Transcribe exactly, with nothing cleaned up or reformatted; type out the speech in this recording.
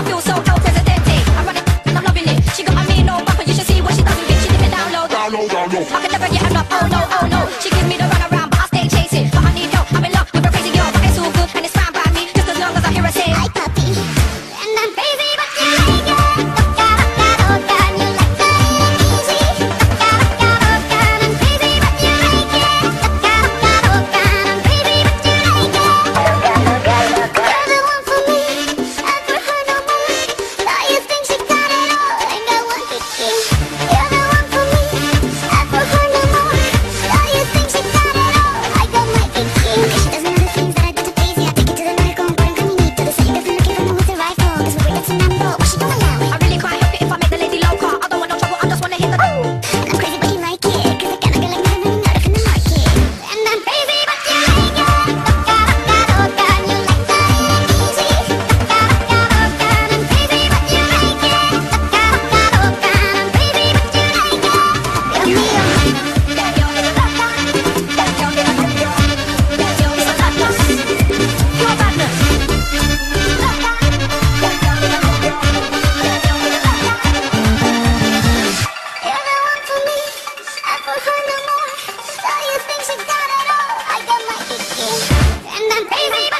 I feel so El Presidente. I'm running and I'm loving it. She got a mean no bumper, you should see what she does with it. She dip it down low, down low, down low. I can never get enough. Oh no, oh no. She gives me the run around, but I stay chasing. But I need help. I'm in love with a crazy girl, but it's all good and it's fine by me. Just as long as I hear her say, "Hi, puppy," and I'm crazy, but you like it. And I'm crazy.